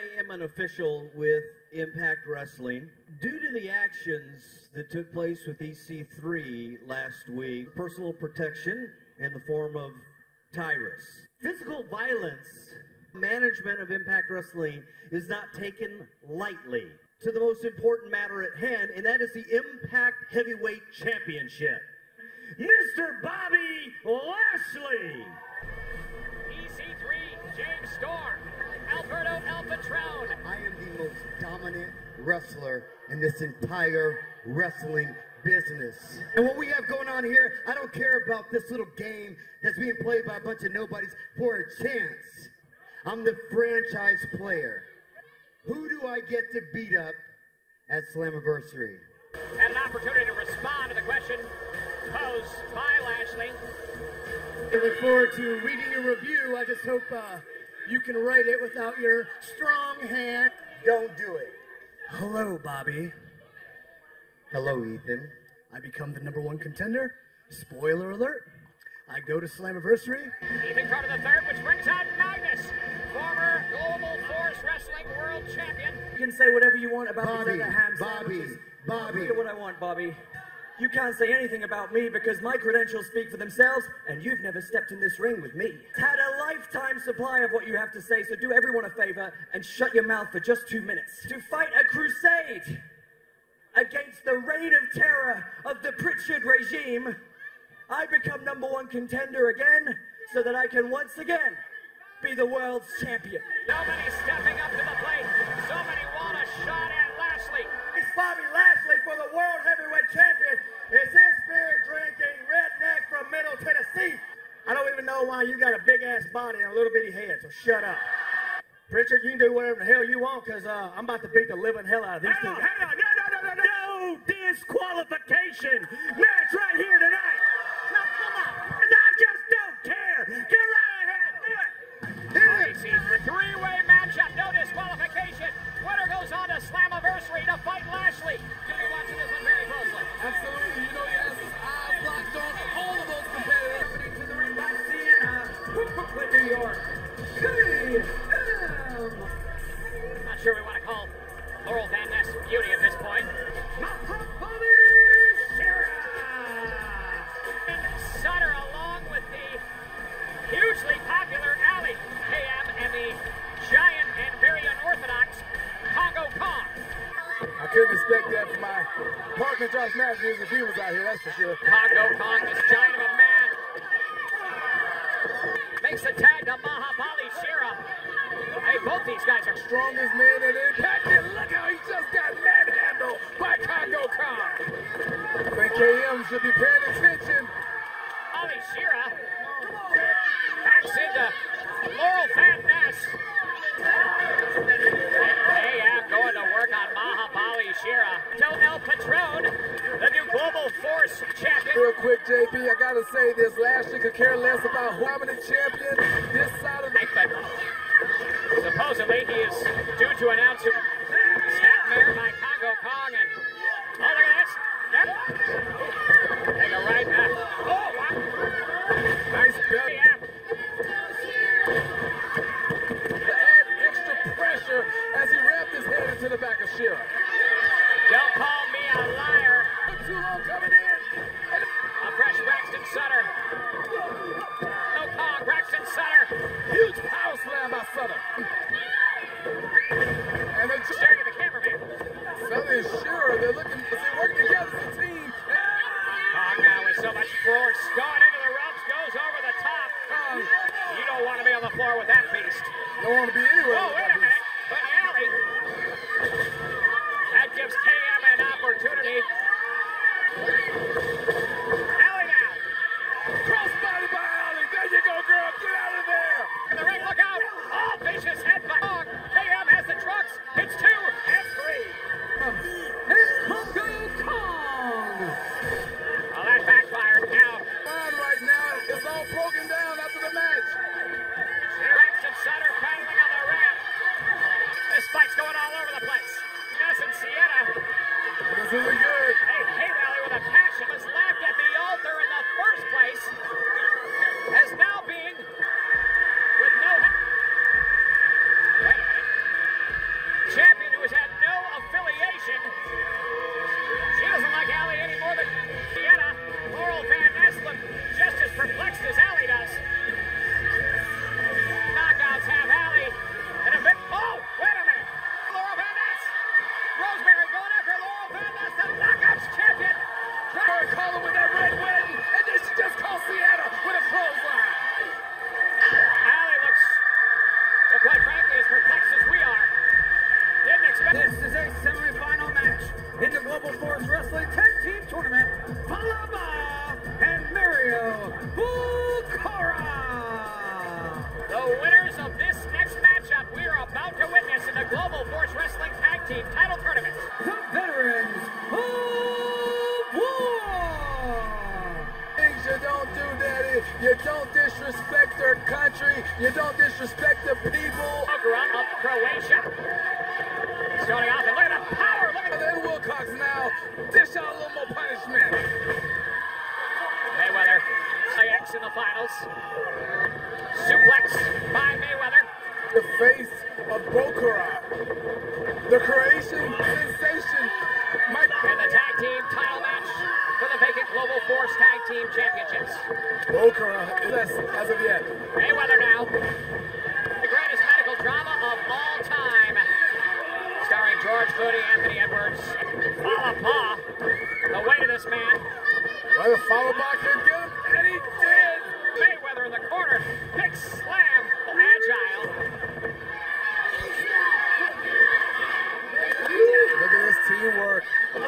am an official with Impact Wrestling. Due to the actions that took place with EC3 last week, personal protection in the form of Tyrus. Physical violence, management of Impact Wrestling is not taken lightly. To the most important matter at hand, and that is the Impact Heavyweight Championship. Mr. Bobby Lashley. EC3, James Storm, Alberto El Patron. I am the most dominant wrestler in this entire wrestling business. And what we have going on here, I don't care about this little game that's being played by a bunch of nobodies for a chance. I'm the franchise player. Who do I get to beat up at Slammiversary? And an opportunity to respond to the question posed by Lashley. I look forward to reading your review. I just hope you can write it without your strong hand. Don't do it. Hello, Bobby. Hello, Ethan. I become the #1 contender. Spoiler alert. I go to Slammiversary. Ethan Carter III, which brings out Magnus, former Global Force Wrestling World Champion. You can say whatever you want about Bobby, these other ham Bobby, sandwiches. Bobby. I do what I want, Bobby. You can't say anything about me because my credentials speak for themselves, and you've never stepped in this ring with me. Had a lifetime supply of what you have to say, so do everyone a favor and shut your mouth for just 2 minutes. To fight a crusade against the reign of terror of the Pritchard regime, I become #1 contender again, so that I can once again be the world's champion. So many stepping up to the plate. So many want a shot at Lashley. It's Bobby Lashley for the World Heavyweight Champion. It's this beer-drinking redneck from Middle Tennessee. I don't even know why you got a big-ass body and a little bitty head, so shut up. Pritchard, you can do whatever the hell you want, because I'm about to beat the living hell out of these two. No disqualification match right here tonight. Now, come on. I just don't care. Get right ahead. Do it. Three-way matchup, no disqualification. Winner goes on to Slammiversary to fight Lashley. You'll be watching this one very closely. Absolutely. You know he has his eyes locked on all of those competitors. To the ring by Sienna, Brooklyn, New York. Not sure we want to call Laurel Van Ness beauty at this point. Sutter along with the hugely popular Alley KM and the giant and very unorthodox Congo Kong. I couldn't expect that from my partner Josh Matthews if he was out here, that's for sure. Congo Kong, this giant of a man, makes the tag to Mahabali Shera. Hey, both these guys are Strongest man in Impact, and look how he just got manhandled by Congo Kong. I think KM should be paying attention. Ali Shera backs into Laurel Van Ness. And KM going to work on Mahabali Shera. Joe El Patron, the new Global Force champion. Real quick, JP, I gotta say this. Lashley could care less about who I'm the champion this side of the... But supposedly he is due to announce him. Snapmare by Congo Kong, and oh, look at this. Yep. Take a right now. Oh, wow. Nice belly. To add extra pressure as he wrapped his head into the back of Shera. Don't call me a liar. Too long coming in. A fresh Braxton Sutter. No Kong, Braxton Sutter. Huge power slam by Sutter. And then Staring at the cameraman. Sutter and Shera, they're working together as a team. Kong now with so much force. Going into the ropes, goes over the top. You don't want to be on the floor with that beast. Don't want to be anywhere. Oh, wait a minute. But Alley, that gives KM an opportunity. Alley now. Crossbody by Alley. There you go, girl. Get out of there. In the ring, look out. Oh, vicious headbutt. Kong. KM has the trucks. It's 2 and 3. It's Congo Kong! Well, that backfired now. Fine right now. It's all broken down after the match. Braxton Sutter paddling on the ramp. This fight's going all over the place. Jess and Sienna. This isn't good. Hey, Hate Alley with a passion was laughed at the altar in the first place. As now being with no... Wait a minute. She doesn't like Allie any more than Sienna. Laurel Van Ness looked just as perplexed as Allie does. Knockouts have Allie in a bit. Oh, wait a minute. Laurel Van Ness. Rosemary going after Laurel Van Ness, the Knockouts champion. Her collar with that red win, and then she just caught Sienna with a clothesline. Allie looks, well, quite frankly, as perplexed as we are. Didn't expect This is a semi-final match in the Global Force Wrestling Tag Team Tournament. Paloma and Mario Bucara. the winners of this next matchup we are about to witness in the Global Force Wrestling Tag Team Title Tournament. The veterans of war. Things you don't do, Daddy. You don't disrespect their country. You don't disrespect the people. Ogura of Croatia. Starting off, and look at the power. Look at And then Wilcox now dish out a little more punishment. Mayweather. IX in the finals. Suplex by Mayweather. The face of Bucara, the Croatian sensation. And the tag team title match for the vacant Global Force Tag Team Championships. Bucara, less as of yet. Mayweather now. The greatest medical drama of all time. Starring George Clooney, Anthony Edwards. Falapa. The weight of this man. Well, the follow back could get him, and he did. Mayweather in the corner. Big slam. Agile. Look at this teamwork.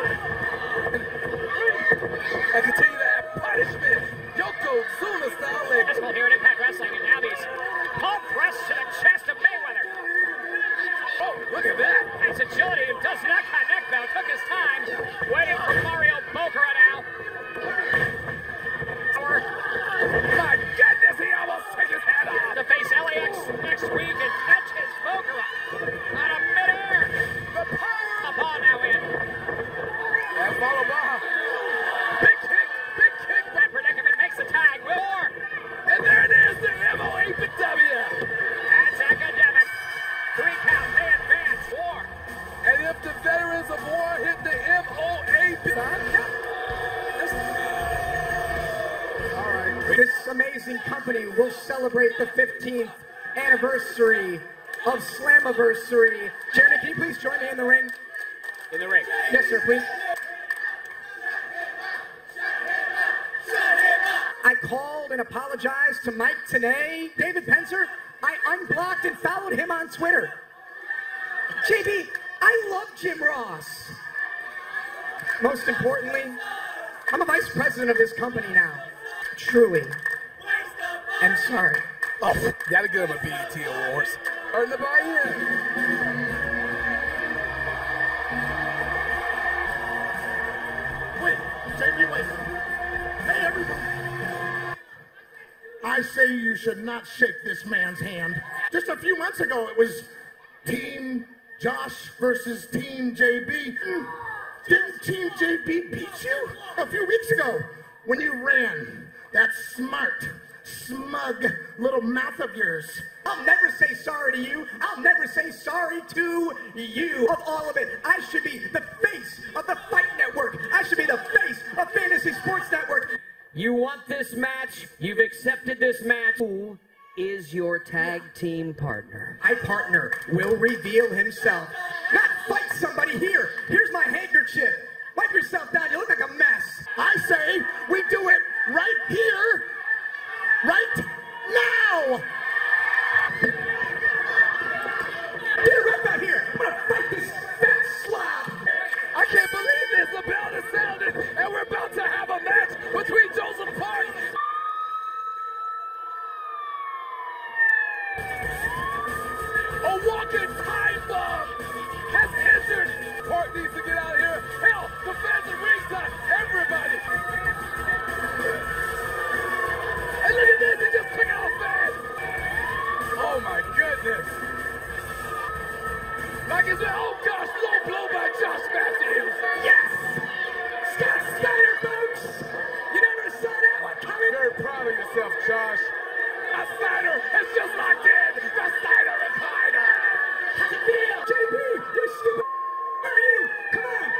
And continue to have punishment. Yokozuna style leg. Successful here at Impact Wrestling, and now these palm thrusts to the chest of Mayweather. Oh, look at that. Nice agility and does not connect though. Took his time. Waiting for Mario Bucara now. Power My goodness, he almost took his head off. to face LAX next week and catch his Bucara out of midair. The power. The ball now in. And follow by. Big kick, big kick. That predicament makes the tag. Will Orr. And there it is, the MOAPW. That's academic. 3 count. They advance. War. And if the veterans of war hit the MOAP. All right. This amazing company will celebrate the 15th anniversary of Slammiversary. Jeremy, can you please join me in the ring? In the ring. Yes, sir, please. I called and apologized to Mike Tenay. David Penzer, I unblocked and followed him on Twitter. JB, I love Jim Ross. Most importantly, I'm a vice president of this company now. Truly. I'm sorry. Oh, gotta give him a BET Awards. Earn the buy-in. Wait, JB, wait. Hey, everyone. I say you should not shake this man's hand. Just a few months ago, it was Team Josh versus Team JB. Didn't Team JB beat you a few weeks ago when you ran that smart, smug little mouth of yours? I'll never say sorry to you. I'll never say sorry to you. Of all of it, I should be the face of the Fight Network. I should be the face of Fantasy Sports Network. You want this match? You've accepted this match. Who is your tag team partner? My partner will reveal himself. Not fight somebody here. Here's my handkerchief. Wipe yourself down. You look like a mess. I say we do it right here, right now. Get it right back here. I'm gonna fight this fat slob. I can't believe this. The bell is sounded, and we're about to have a match between Joseph Park. A walking time bomb has entered. Park needs to get out of here. Hell, the fans at ringside, everybody. And look at this, he just took out a fan. Oh my goodness. Like it's oh gosh, low blow by Josh Matthews. Yes! Scott Steiner, folks! You never saw that one coming. Very proud of yourself, Josh. A Steiner has just locked in. The Steiner recliner. How's it feel? JP, you stupid. Where are you? Come on.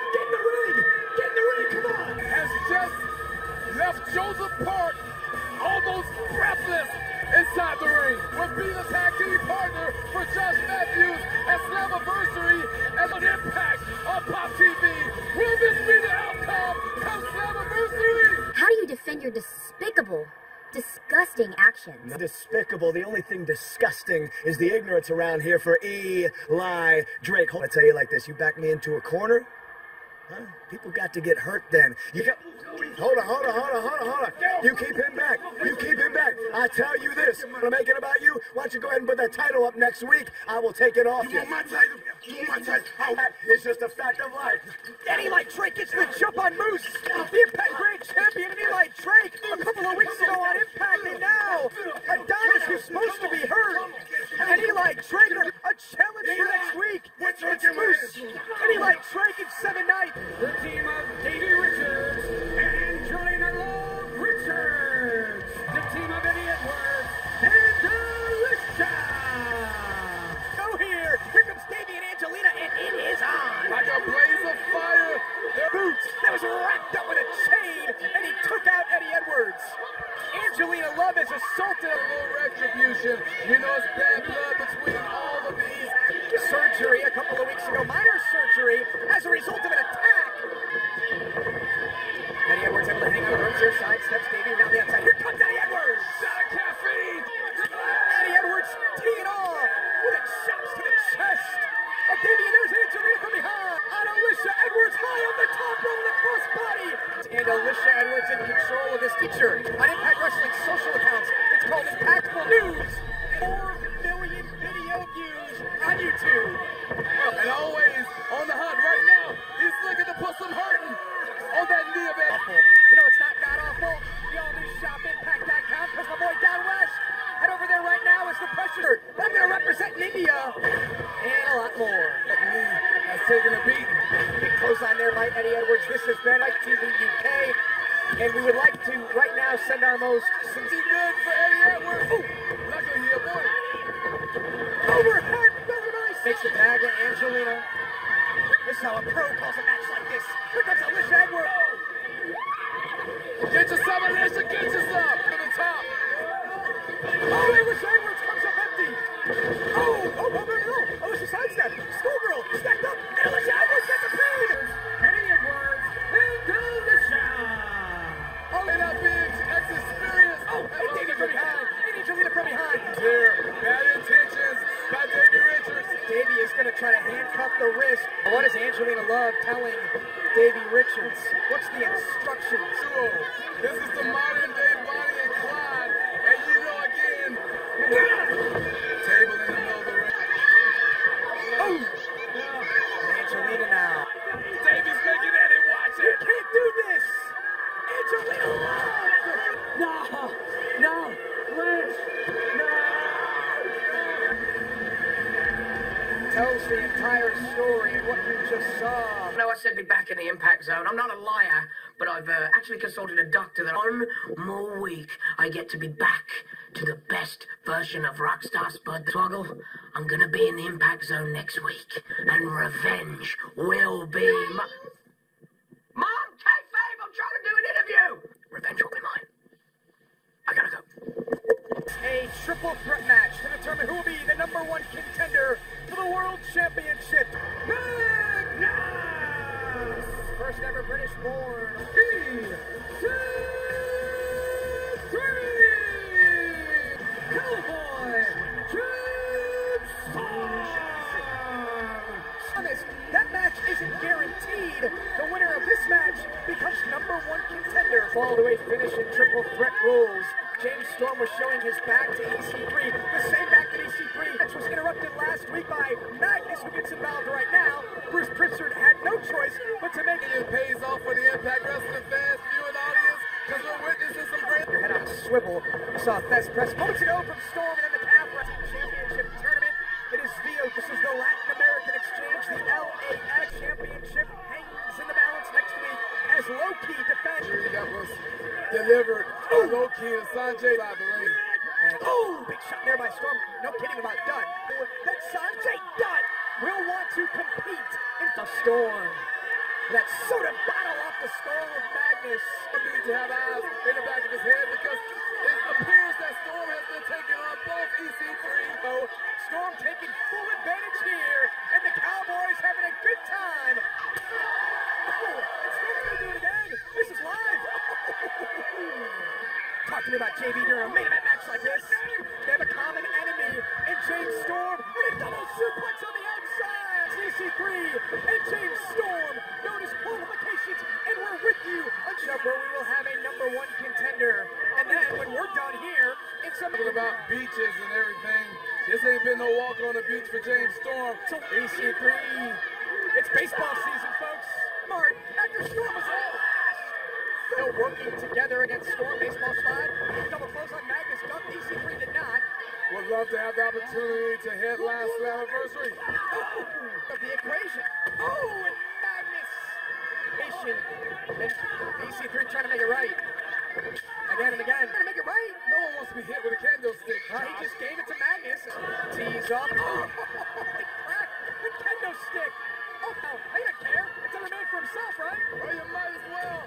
Joseph Park, almost breathless inside the ring. Will be the tag team partner for Josh Matthews at Slammiversary and an Impact on Pop TV. Will this be the outcome of Slammiversary? How do you defend your despicable, disgusting actions? Despicable. The only thing disgusting is the ignorance around here for Eli Drake. I tell you like this, you back me into a corner, huh? People got to get hurt then. You got... Hold on. You keep him back. I tell you this, I'm gonna make it about you. Why don't you go ahead and put that title up next week? I will take it off you. Want my title? It's just a fact of life. And Eli Drake gets the jump on Moose, the Impact Grand Champion, and Eli Drake a couple of weeks ago on Impact, and now Adonis, who's supposed to be hurt, and Eli Drake a challenge for next week. It's Moose and Eli Drake in 7 nights. The team of Davey Richards and Angelina Love Richards. The team of Eddie Edwards and Alicia. Go here. Here comes Davey and Angelina, and it is on. Like a blaze of fire. Boots that was wrapped up with a chain, and he took out Eddie Edwards. Angelina Love has assaulted A little retribution. You know it's bad blood between all of these. Surgery a couple of weeks ago, minor surgery, as a result of an attack. Eddie Edwards able to hang on the ropes here, sidesteps Davey around the outside. Here comes Eddie Edwards! Shot of caffeine! Eddie Edwards teeing off with a chops to the chest of Davey, and there's Angelina from behind. On Alicia Edwards, high on the top rope with a crossbody. And Alicia Edwards in control of this picture on Impact Wrestling social accounts. It's called Impactful News. 4 million video views on YouTube. And always on the hunt right now. He's looking to put some hurting on that knee of it. You know it's not god-awful. The all-new shop, Impact.com, because my boy Down West. Head over there right now as the pressure. I'm going to represent India and a lot more. That knee has taken a beat. Big clothesline there by Eddie Edwards. This has been Mike TV UK. And we would like to right now send our most Pretty good for Eddie Edwards. Ooh, luckily he avoided. overhead. Very nice. Makes the tag to Angelina. This is how a pro calls a match like this. Here comes Alicia Edwards. Get you some, Alicia. Get you some. To the top. Oh, Alicia Edwards comes up empty. Oh, Alicia sidestep. Schoolgirl stacked up. And Alicia Edwards gets a pin. Eddie Edwards and Alicia. Oh, And that big experience. and Davey from behind. And Angelina from behind. Here, bad intentions by Davey Richards. Davey is going to try to handcuff the wrist. What is Angelina Love telling Davey Richards? What's the instructions? This is the modern day Bonnie and Clyde. And you know again, table in the middle of the ring. Oh! Angelina now. Davey's making Eddie watch You it. can't do this! Angelina Love! No, Lynch, Tells the entire story of what you just saw. No, I said be back in the impact zone. I'm not a liar, but I've actually consulted a doctor that 1 more week I get to be back to the best version of Rockstar Spud Swoggle. I'm gonna be in the impact zone next week, and revenge will be Mom, kayfabe, I'm trying to do an interview! Revenge will be mine. I gotta go. A triple threat match to determine who will be the ¡1 contender for the World Championship. McMahon! First ever British born. Cowboy Jess. Thomas, that match isn't guaranteed. The winner of this match becomes #1 contender. Fall to a finish in triple threat rules. James Storm was showing his back to EC3, the same back that EC3 match was interrupted last week by Magnus, who gets involved right now. Bruce Pritchard had no choice but to make It pays off for the Impact Wrestling fans, viewing audience, because we're witnessing some great... your head on a swivel. We saw Thesz press moments ago from Storm and then the Calf Wrestling Championship Tournament. It is Vio. This is the Latin American Exchange. The LAX Championship hangs in the balance next week as Low-Key defends. That was delivered low-key to Sanjay by the ring. And big shot there by Storm. No kidding about Dunn. That Sanjay Dutt will want to compete in the Storm. That soda bottle off the skull of Magnus. I need to have eyes in the back of his head because it appears that Storm has been taking on both EC3. Oh, Storm taking full advantage here, and the Cowboys having a good time. Oh, and Storm's gonna do it again. This is live. Talk to me about JB during a main event match like this. They have a common enemy in James Storm, and a double suplex on the outside. EC3 and James Storm, known as qualifications, and we're with you on where we will have a #1 contender. And then when we're done here, it's something About beaches and everything. This ain't been no walk on the beach for James Storm. EC3. It's baseball season, folks. Mark, after Storm was all still working together against Storm. Baseball slide. Double close on Magnus. Duck. EC3 did not. Would love to have the opportunity to hit last Slammiversary. Of the equation. Oh, and Magnus. Patient. And EC3 trying to make it right. Again and again. Trying to make it right. No one wants to be hit with a candlestick. He just gave it to Magnus. Tees up. Oh, holy crap. The kendo stick. Oh, no. I don't care. It's every man for himself, right? Well, you might as well.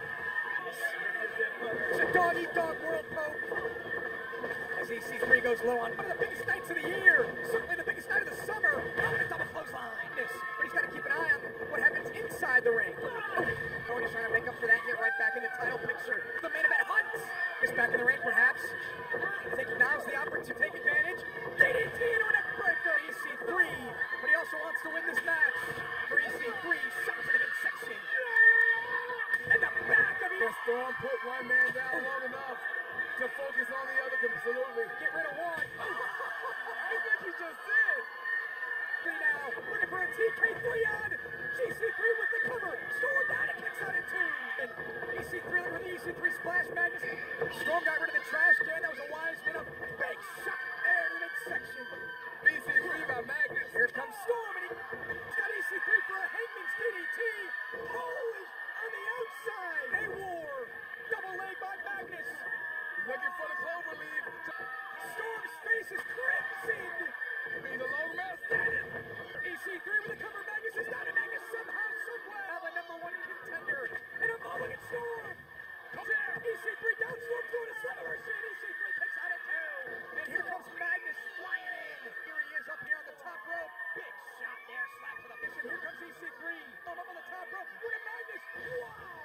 It's a dog-eat-dog world, folks. As EC3 goes low on one of the biggest nights of the year. Certainly the biggest night of the summer. Oh, and a double clothesline. But he's got to keep an eye on what happens inside the ring. Oh, he's trying to make up for that here right back in the title picture. The main event Hunt is back in the ring, perhaps. I think now's the opportunity to take advantage. DDT into a neck breaker. EC3, but he also wants to win this match. For EC3, shot to the midsection. And the back of The Storm put one man down long enough to focus on the other. Absolutely. Get rid of one. Look what you just did. Now, looking for a TK3 on. EC3 with the cover. Storm down and kicks out at 2. And EC3 with the EC3 splash Magnus. Storm got rid of the trash can. That was a wise bit of big shot there in the midsection. EC3 by Magnus. Here comes Storm, and he's got EC3 for a Hangman's DDT. Holy, on the outside. A war. Double leg by Magnus. Looking for the clover leaf. Storm's face is crimson. Need a long rest. EC3 with the cover. Magnus is down, and Magnus somehow, somewhere, now the #1 contender. And a falling at Storm. EC3 down, Storm through to Slammiversary, and EC3 kicks out at 2. And here comes Magnus flying in. Here he is up here on the top rope. Big shot there, slap to the fish. And here comes EC3. Up on the top rope. Look at Magnus. Wow.